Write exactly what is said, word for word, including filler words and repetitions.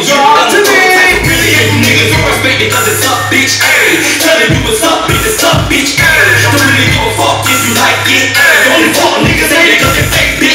you talk to me. Really hate niggas who respect me cause it's up, bitch, ayy. Telling you what's up, bitch, it's up, bitch, ayy. Don't really give a fuck if you like it, ayy. Only fuck niggas hate it cause they fake, bitch.